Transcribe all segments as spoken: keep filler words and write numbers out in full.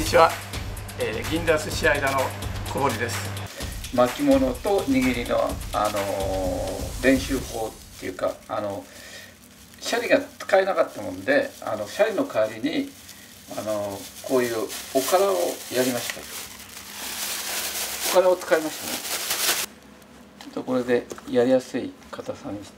ちは、えー、銀座寿司間の小堀です。 巻物と握りの、あのー、練習法っていうか、あのシャリが使えなかったもんで、あのシャリの代わりに、あのー、こういうおからをやりました。おからを使いましたね。ちょっとこれでやりやすい硬さにして。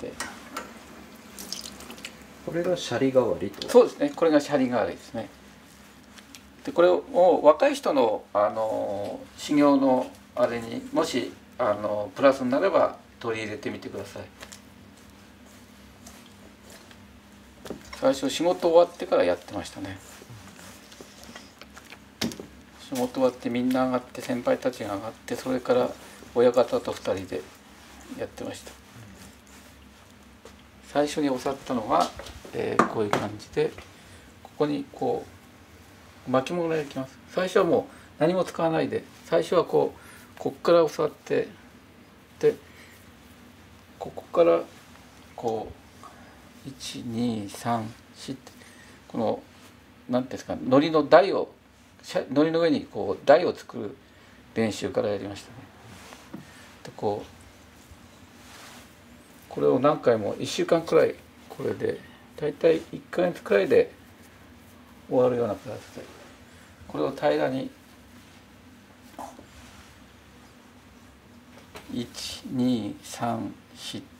これがシャリ代わりと。 そうですね、これがシャリ代わりですね。でこれを若い人の、あの修行のあれにもし、あのプラスになれば取り入れてみてください。最初仕事終わってからやってましたね。仕事終わってみんな上がって、先輩たちが上がって、それから親方とふたりでやってました。最初に教わったのは、えー、こういう感じで、ここにこう巻物を焼きます。最初はもう何も使わないで、最初はこうこっから教わって、でここからこういちにさんよんってこの何ていうんですか、海苔の台を海苔の上にこう台を作る練習からやりましたね。でこうこれを何回もいっしゅうかんくらい、これで大体いっかげつくらいで終わるような形で、これを平らにいちにさんよんって、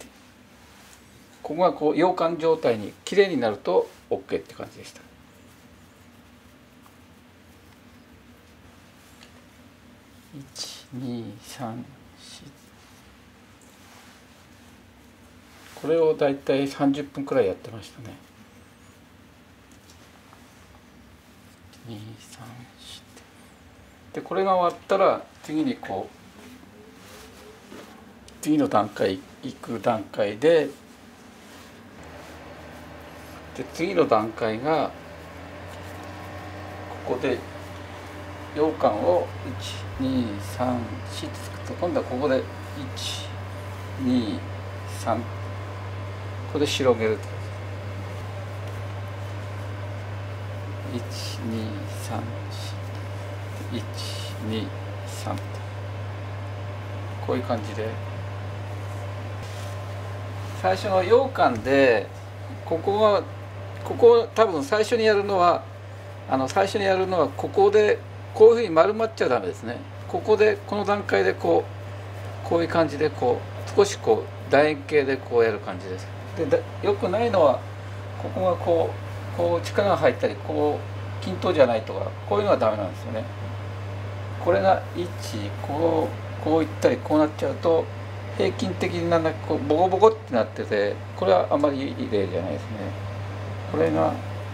ここがこう羊羹状態にきれいになると オーケー って感じでした。いちにさんよん、これをだいたいさんじゅっぷんくらいやってましたね。にさんよんでこれが終わったら次にこう次の段階行く段階で、で次の段階がここで羊羹をいちにさんよんって作って、今度はここでいちにさん、ここで広げるといちにさんよん、いちにさんとこういう感じで、最初の羊羹でここはここ多分最初にやるのはあの最初にやるのはここでこういうふうに丸まっちゃダメですね。ここでこの段階でこうこういう感じでこう少しこう楕円形でこうやる感じです。でだよくないのはここがこうこう力が入ったりこう均等じゃないとか、こういうのはダメなんですよね。これがいちこうこういったりこうなっちゃうと平均的になんだこうボコボコってなってて、これはあまりいい例じゃないですね。これが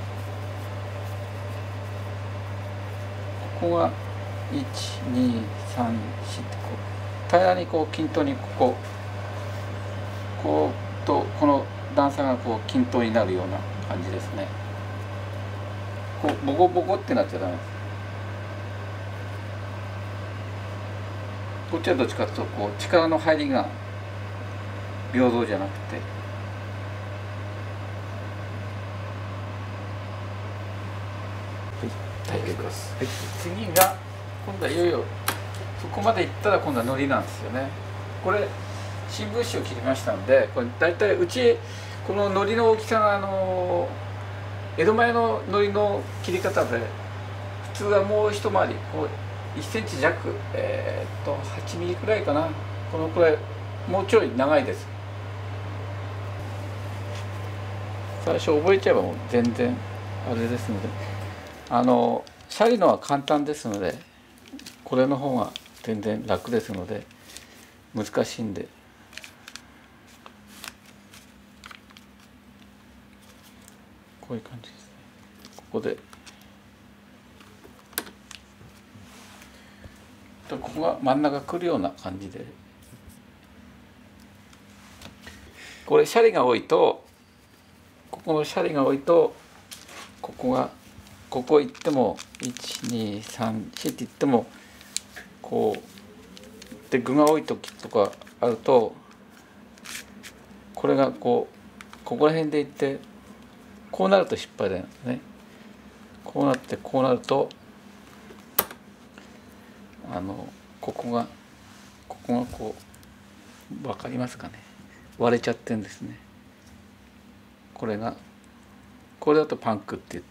ここがいちにさんよんってこう平らにこう均等にこここうとこの段差がこう均等になるような感じですね。こうボコボコってなっちゃダメです。こっちはどっちかというとこう力の入りが平等じゃなくて、はい、大丈夫です。はい、次が今度はいよいよそこまでいったら今度は海苔なんですよね。これ新聞紙を切りましたんで、これ大体うちこの海苔の大きさがあの江戸前の海苔の切り方で、普通はもう一回りこういっセンチ弱、えー、っとはちミリくらいかな、このくらいもうちょい長いです。最初覚えちゃえばもう全然あれですので、あのシャリのは簡単ですので、これの方が全然楽ですので、難しいんでこういう感じですね。ここでここが真ん中くるような感じで、これシャリが多いとここのシャリが多いとここがここ行ってもいちにさんよんって言ってもこうで具が多い時とかあると、これがこうここら辺でいってこうなると失敗だよね。こうなってこうなるとあのここがここがこう分かりますかね、割れちゃってるんですね。これがこれだとパンクって言って、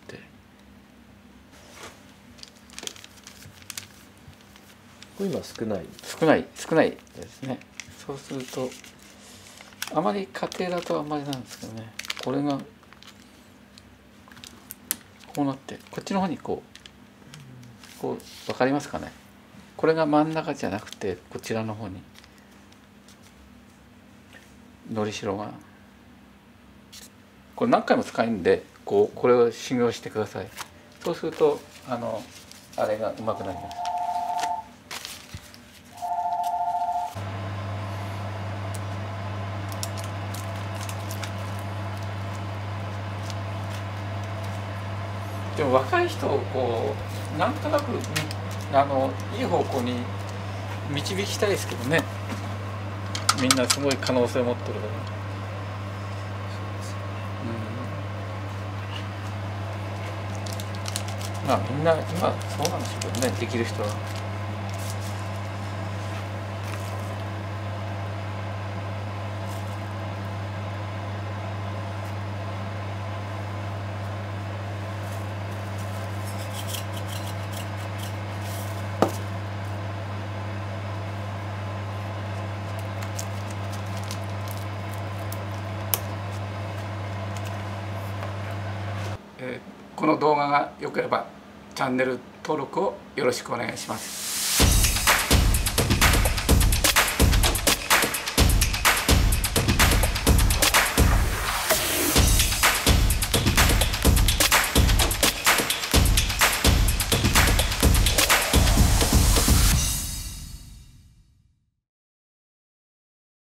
これ今少ない少ない少ないですね。そうするとあまり家庭だとあんまりなんですけどね、これがこうなってこっちの方にこうこう分かりますかね、これが真ん中じゃなくてこちらの方にのりしろが、これ何回も使えるんでこうこれを修行してください。そうするとあのあれがうまくなります。でも若い人をこうなんとなくあのいい方向に導きたいですけどね。みんなすごい可能性を持ってるから。うん、まあみんな今そうなんでしょうけどね、できる人は。 えーこの動画が良ければチャンネル登録をよろしくお願いします。